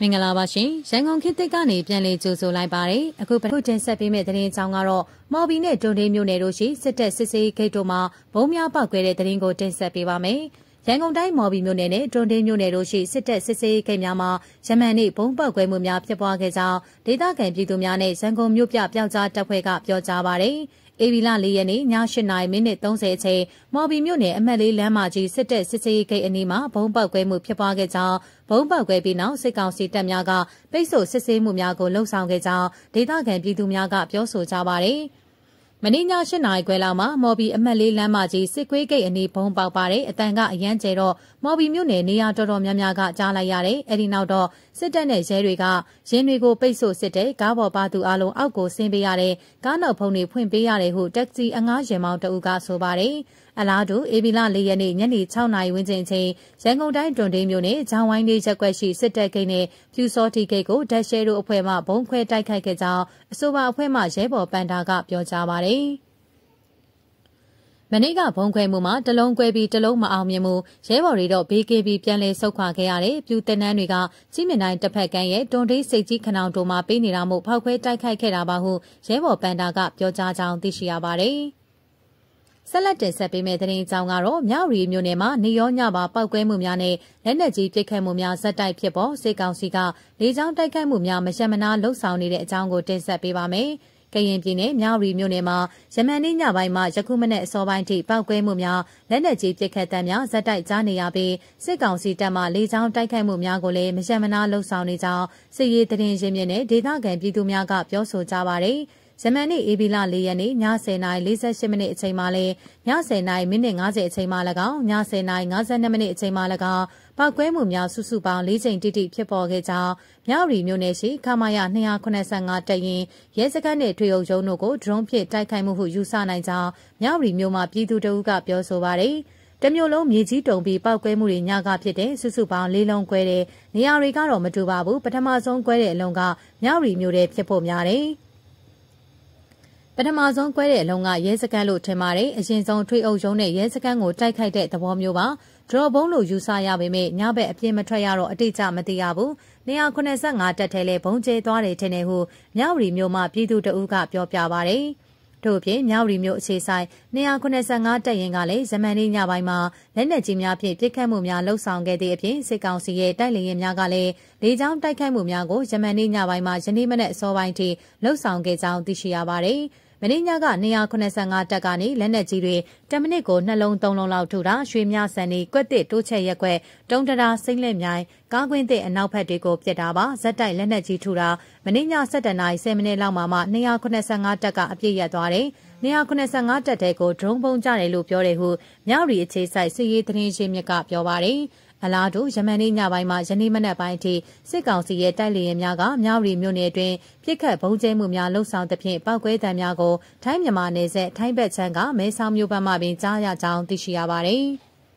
မင်္ဂလာပါရှင်ရန်ကုန်ခေတ်သစ်ကနေပြန်လည်ကြိုဆိုလိုက်ပါတယ်အခုပထမတင်ဆက်ပေးမယ့်သတင်းအကြောင်းကတော့မော်ဘီနဲ့တွန်တေးမြို့နယ်တို့ရှိစစ်တပ်စစ်ဆေးဂိတ်တို့မှာဘုံများပောက်ကွဲတဲ့သတင်းကိုတင်ဆက်ပေးပါမယ်ရန်ကုန်တိုင်းမော်ဘီမြို့နယ်နဲ့တွန်တေးမြို့နယ်တို့ရှိစစ်တပ်စစ်ဆေးဂိတ်များမှာယမန်နေ့ဘုံပောက်ကွဲမှုများဖြစ်ပွားခဲ့ကြောင်းဒေသခံပြည်သူများနဲ့ရန်ကုန်မြို့ပြပျောက်ကြားတပ်ဖွဲ့ကပြောကြားပါတယ်ဧပြီလ4ရက်နေ့ည8:30မိနစ်30အချိန်မော်ဘီမြို့နယ်အမှတ်4လမ်းမကြီးစစ်တပ်စစ်ဆေးဂိတ်အနီးမှာဘုံပေါက်ကွဲမှုဖြစ်ပွားခဲ့ကြောင်းဘုံပေါက်ကွဲပြီးနောက်စစ်ကောင်စီတပ်များကပိတ်ဆို့စစ်ဆေးမှုများကိုလှုံ့ဆော်ခဲ့ကြောင်းဒေသခံပြည်သူများကပြောဆိုကြပါတယ်မနေ့ည8:00ခွဲလောက်မှာမော်ဘီအမှတ်4လမ်းမကြီးစစ်ကွေးဂိတ်အနီးဘုံပေါက်ပါတယ်အတန်ကအရန်ကျဲတော့မော်ဘီမြို့နယ်နေရာတော်တော်များများကကြားလိုက်ရတယ်အဲဒီနောက်တော့စစ်တပ်နဲ့ရဲတွေကရင်းတွေကိုပိတ်ဆို့စစ်တဲ့ကားပေါ်ပါသူအလုံးအောက်ကိုဆင်းပေးရတယ်ကားနောက်ဖုံးတွေဖွင့်ပေးရတယ်ဟုတက္ကစီအငားရင်မောင်းတအုပ်ကဆိုပါတယ်အလားတူဧပြီလ4ရက်နေ့ညနေ6:00နာရီဝန်းကျင်အချိန်ရန်ကုန်တိုင်းတွန်တေးမြို့နယ်ဂျောင်းဝိုင်းလေးရက်ကွက်ရှိစစ်တပ်ဂိတ်နဲ့ဖြူစောတီဂိတ်ကိုဒက်ရှဲတို့အဖွဲ့မှဘုံခွဲတိုက်ခိုက်ခဲ့ကြောင်းအဆိုပါအဖွဲ့မှရဲဘော်ပန်တာကပြောကြားပါတယ်မနေ့ကဘုံခွဲမှုမှာတလုံးကွဲပြီးတလုံးမအောင်မြင်မှုရဲဘော်တွေတော့ဘေးကင်းပြီးပြန်လည်ဆုတ်ခွာခဲ့ရတယ်။ပြူတင်နန်းတွေကကြီးမြင့်တိုင်းတစ်ဖက်ကမ်းရဲ့တွန်တေးစိတ်ကြီးခနောင်တို့မှာပေးနေတာမို့ဖောက်ခွဲတိုက်ခိုက်ခဲ့တာပါဟုရဲဘော်ပန်တာကပြောကြားကြောင်းသိရှိရပါတယ်။ဆက်လက်တင်ဆက်ပေးမယ့်သတင်းအကြောင်းကတော့မြောက်ရီမြို့နယ်မှာနေရောညပါပောက်ကွဲမှုများနဲ့လက်နက်ကြီးပစ်ခတ်မှုများဇက်တိုက်ဖြစ်ပေါ်စစ်ကောင်စီကလေကြောင်းတိုက်ခိုက်မှုများမရှက်မနာလှုပ်ဆောင်နေတဲ့အကြောင်းကိုတင်ဆက်ပေးပါမယ်။ကရင်ပြည်နယ်မြောက်ရီမြို့နယ်မှာယမန်နေ့ညပိုင်းမှာယခုမနေ့အစောပိုင်းထိပောက်ကွဲမှုများလက်နက်ကြီးပစ်ခတ်တဲ့များဇက်တိုက်ကြားနေရပြီးစစ်ကောင်စီတပ်မှလေကြောင်းတိုက်ခိုက်မှုများကိုလည်းမရှက်မနာလှုပ်ဆောင်နေကြောင်းစစ်ရေးသတင်းရင်းမြစ်နဲ့ဒေသခံပြည်သူများကပြောဆိုကြပါတယ်ယမန်နေ့ဧပြီလ4ရက်နေ့ည10:48မိနစ်အချိန်မှာလဲည10:50မိနစ်50အချိန်မှာ၎င်းည10:52မိနစ်အချိန်မှာ၎င်းပောက်ကွဲမှုများစုစုပေါင်း4ချိန်တိတိဖြစ်ပေါ်ခဲ့ကြောင်းမြောက်ရီမြို့နယ်ရှိခမာယ285တပ်ရင်းရဲစခန်းနဲ့ထွေအုပ်ရုံးတို့ကိုဒရုန်းဖြင့်တိုက်ခိုက်မှုဟုယူဆနိုင်ကြောင်းမြောက်ရီမြို့မှာပြည်သူတအုပ်ကပြောဆိုပါတယ်တမျိုးလုံးမြေကြီးတုံပြီးပောက်ကွဲမှုတွေညကဖြစ်တဲ့စုစုပေါင်း၄လုံးကွဲတဲ့နေရာတွေကတော့မတူပါဘူးပထမဆုံးကွဲတဲ့အလုံးကမြောက်ရီမြို့ထဲဖြစ်ဖို့များတယ်ပထမဆုံးကွဲတဲ့အလုံးကရဲစခန်းလို့ထင်ပါတယ်အရင်ဆုံးထွေအုပ်ရုံးနဲ့ရဲစခန်းကိုတိုက်ခိုက်တဲ့သဘောမျိုးပါဒရော့ဘုံလို့ယူဆရပေမဲ့ညဘက်အပြင်းမထွက်ရတော့အတိအကျမသိရဘူး285တက်ထဲလဲဘုံကျဲသွားတယ်ထင်တယ်ဟုမြောက်ရီမြို့မှာပြည်သူတအုပ်ကပြောပြပါတယ်ထို့ပြင်မြောက်ရီမြို့အခြေဆိုင်285တက်ရင်ကလည်းဇမန်နေ့ညပိုင်းမှာလက်နက်ကြီးများဖြင့်ပစ်ခတ်မှုများလှုပ်ဆောင်ခဲ့တဲ့အပြင်စစ်ကောင်စီရဲ့တိုက်လေယာဉ်များကလည်းလေကြောင်းတိုက်ခိုက်မှုများကိုဇမန်နေ့ညပိုင်းမှာယနေ့မနက်အစောပိုင်းထိလှုပ်ဆောင်ခဲ့ကြောင်းသိရှိရပါတယ်မင်းညက285တက်ကနေလက်နက်ကြီးတွေ10မိနစ်ကို2လုံး3လုံးလောက်ထုတာရွှေမြဆန်နေကွက်တစ်တိုးချက်ရက်ကွက်တုံးတရာစိမ့်လက်မြိုင်ကားကွင်းတဲ့အနောက်ဘက်တွေကိုပြစ်တာပါဇက်တိုက်လက်နက်ကြီးထုတာမင်းည7:10မိနစ်လောက်မှာ285တက်ကအပြည့်ရသွားတယ်285တက်တဲ့ကိုဒရုန်းပုံကြတယ်လို့ပြောတယ်ဟုမြောက်ရီအခြေဆိုင်စစ်ရေးသတင်းရင်းမြစ်ကပြောပါတယ်အလားတူယမန်နေ့ညပိုင်းမှာယနေ့မနက်ပိုင်းထိစစ်ကောင်စီရဲ့တိုက်လေယာဉ်များကမြောက်ရီမြို့နယ်တွင်ပြစ်ခတ်ဘုံကျဲမှုများလှုပ်ဆောင်သဖြင့်ပောက်ကွဲတံများကိုထိုင်းမြန်မာနယ်စပ်ထိုင်းဘက်ခြမ်းကမဲဆောက်မြို့ဘက်မှပင်ကြားရကြောင်းသိရှိရပါတယ်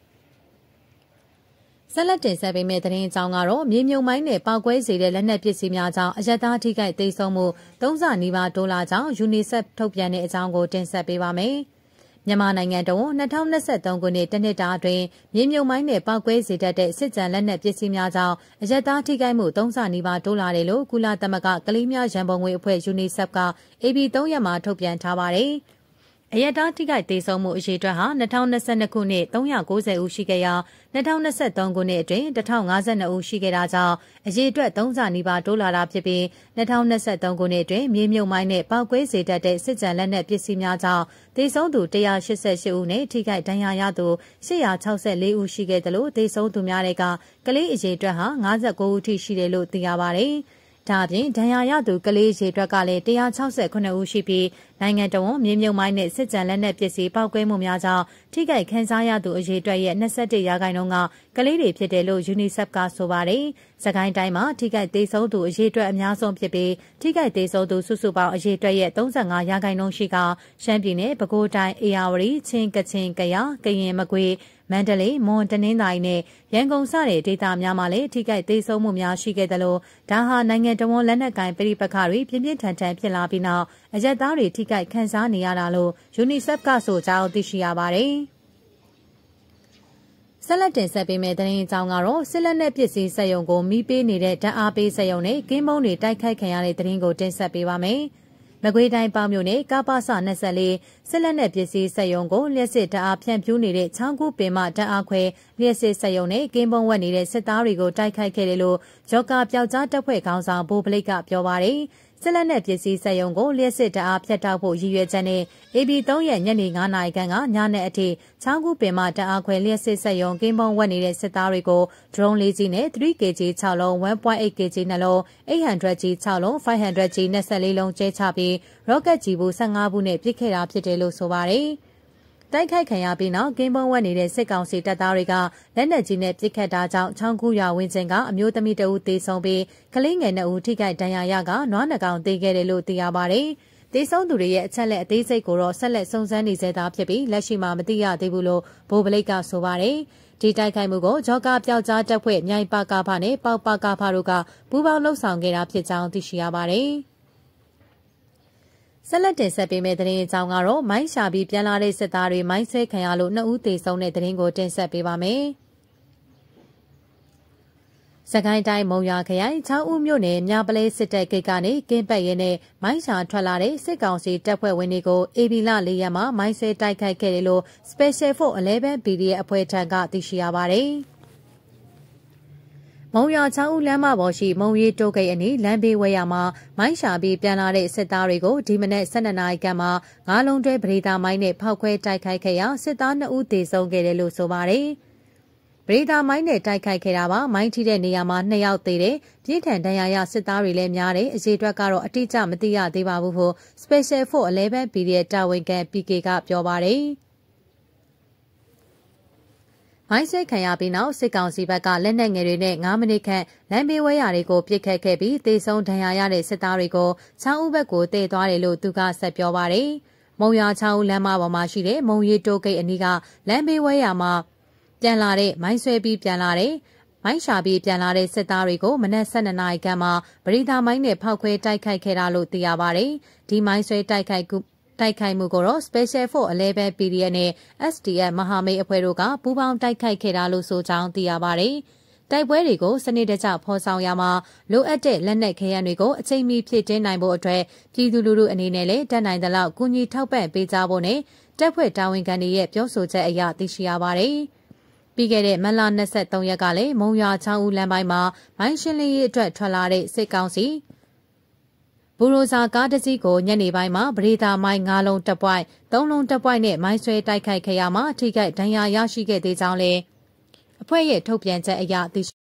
။ဆက်လက်တင်ဆက်ပေးမယ့်သတင်းအကြောင်းကတော့မြေမြုံမိုင်းနဲ့ပောက်ကွဲစေတဲ့လက်နက်ပစ္စည်းများကြောင့်အရက်သားထိခိုက်သိမ်းဆုံးမှု3ဆနီးပါးတိုးလာကြောင်း UNICEF ထုတ်ပြန်တဲ့အကြောင်းကိုတင်ဆက်ပေးပါမယ်။မြန်မာနိုင်ငံတော်2023ခုနှစ်တနှစ်တာအတွင်းမြေမြုံမိုင်းနဲ့ပောက်ကွဲစေတတ်တဲ့စစ်ကြံလက်နက်ပစ္စည်းများကြောင့်အရက်သားထိခိုက်မှု3ဆနီးပါးတိုးလာတယ်လို့ကုလသမဂ္ဂကလေးများရန်ပုံငွေအဖွဲ့ UNICEF က AB 3ရက်မှာထုတ်ပြန်ထားပါတယ်။အရက်သားထိခိုက်သေဆုံးမှုအရေအတွက်ဟာ2022ခုနှစ်390ဦးရှိခဲ့ရာ2023ခုနှစ်အတွင်း1052ဦးရှိခဲ့တာကြောင့်အရေအတွက်3ဆနီးပါးတိုးလာတာဖြစ်ပြီး2023ခုနှစ်အတွင်းမြေမြုံမိုင်းနဲ့ပောက်ကွဲစေတတ်တဲ့စစ်ကြံလက်နက်ပစ္စည်းများကြောင့်သေဆုံးသူ188ဦးနဲ့ထိခိုက်ဒဏ်ရာရသူ864ဦးရှိခဲ့တယ်လို့သေဆုံးသူများတွေကကလေးအရေအတွက်ဟာ59ဦးထိရှိတယ်လို့သိရပါတယ်။ဒါအပြင်ဒဏ်ရာရသူကလေးရေအတွက်ကလည်း169ဦးရှိပြီးနိုင်ငံတော်မြေမြုံမိုင်းနဲ့စစ်ကြံလက်နက်ပစ္စည်းပောက်ကွဲမှုများကြောင့်ထိခိုက်ခံစားရသူအရေအတွက်ရဲ့21%ကကလေးတွေဖြစ်တယ်လို့ UNICEF ကဆိုပါတယ်။စကိုင်းတိုင်းမှာထိခိုက်သေဆုံးသူအရေအတွက်အများဆုံးဖြစ်ပြီးထိခိုက်သေဆုံးသူစုစုပေါင်းအရေအတွက်ရဲ့35%ရှိကရှမ်းပြည်နယ်ပဲခူးတိုင်းအေရဝတီချင်းကချင်ကယားကရင်မကွေးမန္တလေးမွန်တနင်္သာရီနဲ့ရန်ကုန်စတဲ့ဒေသများမှာလည်းထိခိုက်သေဆုံးမှုများရှိခဲ့တယ်လို့ဒါဟာနိုင်ငံတော်လက်နက်ကိုင်ပြည်ပခါတွေပြင်းပြင်းထန်ထန်ဖြစ်လာပြီးနောက်အရက်သားတွေထိခိုက်ခံစားနေရတာလို့ UNICEF ကဆိုကြောင်းသိရှိရပါတယ်။ဆက်လက်တင်ဆက်ပေးမယ့်သတင်းအကြောင်းကတော့စစ်လက်နက်ပစ္စည်းစက်ရုံကိုမီးပေးနေတဲ့ဓာတ်အားပေးစက်ရုံနဲ့ကင်းမုံတွေတိုက်ခိုက်ခံရတဲ့သတင်းကိုတင်ဆက်ပေးပါမယ်။မကွေးတိုင်းပေါင်မြို့နယ်ကပစ24စစ်လက်နက်ပစ္စည်းစက်ရုံကိုလျှက်စစ်ဓာတ်အားဖြန့်ဖြူးနေတဲ့ချောင်းကူပင်မဓာတ်အားခွဲလျှက်စစ်စက်ရုံနဲ့ကင်းမုံဝက်နေတဲ့စစ်သားတွေကိုတိုက်ခိုက်ခဲ့တယ်လို့ဂျော်ကာပျောက်ကြားတပ်ဖွဲ့ခေါင်းဆောင်ဘိုးပလိတ်ကပြောပါတယ်။စစ်လက်နက်ပစ္စည်းစက်ရုံကိုလျှက်စစ်ဓာတ်အားဖြတ်တောက်ဖို့ရည်ရွယ်ချက်နဲ့ AB3 ရက်ညနေ9:00နာရီခန့်ကညနေအထိချောင်းကူပင်မဓာတ်အားခွဲလျှက်စစ်စက်ရုံကင်းမုံဝက်နေတဲ့စစ်သားတွေကိုဒရုန်း၄စီးနဲ့ 3kg 6လုံး 1.8kg နှလုံး 800G 6လုံး 500G 24လုံးကျဲချပြီးရော့ကက်ကြီးဘူး15ဘူးနဲ့ပစ်ခဲ့တာဖြစ်တယ်လို့ဆိုပါတယ်။တိုက်ခိုက်ခံရပြီးနောက်ကင်းဘုံဝက်နေတဲ့စစ်ကောင်စီတပ်သားတွေကလက်နက်ကြီးနဲ့ပစ်ခတ်တာကြောင့်ချောင်းကူရွာဝင်းကျင်ကအမျိုးသမီးတဦးသေဆုံးပြီးကလေးငယ်2ဦးထိခိုက်ဒဏ်ရာရကနွားနှကောင်သေခဲ့တယ်လို့သိရပါတယ်။သေဆုံးသူတွေရဲ့အချက်လက်အသေးစိတ်ကိုတော့ဆက်လက်စုံစမ်းနေသေးတာဖြစ်ပြီးလက်ရှိမှာမသိရသေးဘူးလို့ဘိုးပလိတ်ကဆိုပါတယ်။ဒီတိုက်ခိုက်မှုကိုဂျော်ကာပျောက်ကြားတပ်ဖွဲ့မြိုင်ပါကာဖနဲ့ပေါပါကာဖတို့ကပူးပေါင်းလှုပ်ဆောင်ခဲ့တာဖြစ်ကြောင်းသိရှိရပါတယ်။ဆက်လက်တင်ဆက်ပေးမယ့်သတင်းအကြောင်းကတော့မိုင်းရှာပြီးပြန်လာတဲ့စစ်သားတွေမိုင်းဆွဲခံရလို့2ဦးသေဆုံးတဲ့သတင်းကိုတင်ဆက်ပေးပါမယ်။စကိုင်းတိုင်းမုံရွာခရိုင်6ဦးမြို့နယ်မြပလဲစစ်တပ်ဂိတ်ကနေကင်းပတ်ရဲနဲ့မိုင်းရှာထွက်လာတဲ့စစ်ကောင်စီတပ်ဖွဲ့ဝင်တွေကိုABလ4ရက်မှာမိုင်းဆွဲတိုက်ခိုက်ခဲ့တယ်လို့ Special Force 11 PDF အဖွဲ့ထံကသိရှိရပါတယ်။မုံရွာ6ဦးလမ်းမပေါ်ရှိမုံရီတိုးဂိတ်အနီးလမ်းဘေးဝဲရမှာမိုင်းရှာပြီးပြန်လာတဲ့စစ်သားတွေကိုဒီမနက်12နာရီခန့်မှာ9လုံးတွဲပရိသာမိုင်းနဲ့ဖောက်ခွဲတိုက်ခိုက်ခဲ့ရာစစ်သား2ဦးသေဆုံးခဲ့တယ်လို့ဆိုပါတယ်။ပရိသာမိုင်းနဲ့တိုက်ခိုက်ခဲ့တာပါမိုင်းထိတဲ့နေရာမှာ2ယောက်သေတယ်ပြင်းထန်ဒဏ်ရာရစစ်သားတွေလည်းများတယ်အရေးအတွက်ကတော့အတိအကျမသိရသေးပါဘူးလို့ Special Force 11 PDF တာဝန်ခံ PK ကပြောပါတယ်။မိုင်းဆွဲခံရပြီးနောက်စစ်ကောင်စီဘက်ကလက်နက်ငယ်တွေနဲ့9မိနစ်ခန့်လမ်းဘေးဝဲရာတွေကိုပစ်ခတ်ခဲ့ပြီးသေဆုံးဒဏ်ရာရတဲ့စစ်သားတွေကို6ဦးဘက်ကိုတည်သွားတယ်လို့သူကဆက်ပြောပါတယ်။မုံရွာ6ဦးလမ်းမပေါ်မှာရှိတဲ့မုံရီတိုးဂိတ်အနီးကလမ်းဘေးဝဲရာမှာပြန်လာတဲ့မိုင်းဆွဲပြီးပြန်လာတဲ့မိုင်းရှာပြီးပြန်လာတဲ့စစ်သားတွေကိုမနက်12နာရီခန့်မှာပရိသာမိုင်းနဲ့ဖောက်ခွဲတိုက်ခိုက်ခဲ့တာလို့သိရပါတယ်။ဒီမိုင်းဆွဲတိုက်ခိုက်မှုကိုတော့ Special Force 11 PDF နဲ့ SDF မဟာမိတ်အဖွဲ့တို့ကပူးပေါင်းတိုက်ခိုက်ခဲ့တာလို့ဆိုကြောင်းသိရပါတယ်။တိုက်ပွဲတွေကိုစနစ်တကျဖော်ဆောင်ရမှာလိုအပ်တဲ့လက်နက်ခဲယမ်းတွေကိုအချိန်မီဖြည့်တင်းနိုင်ဖို့အတွက်ပြည်သူလူထုအနေနဲ့လည်းတက်နိုင်သလောက်ကူညီထောက်ပံ့ပေးကြဖို့နဲ့တပ်ဖွဲ့တာဝန်ခံတွေရဲ့ပြောဆိုချက်အရသိရှိရပါတယ်။ပြီးခဲ့တဲ့မတ်လ23ရက်ကလည်းမုံရွာ6ဦးလမ်းပိုင်းမှာမိုင်းရှင်းလင်းရေးအတွက်ထွက်လာတဲ့စစ်ကောင်စီဘူရိုဇာကားတစ်စီးကိုညနေပိုင်းမှာပရိသာမိုင်း9လုံးတပ်ပွိုင်း3လုံးတပ်ပွိုင်းနဲ့မိုင်းဆွဲတိုက်ခိုက်ခဲ့ရမှာထိခိုက်ဒဏ်ရာရရှိခဲ့သေးကြောင်းလည်းအဖွဲ့ရဲ့ထုတ်ပြန်ချက်အရသိ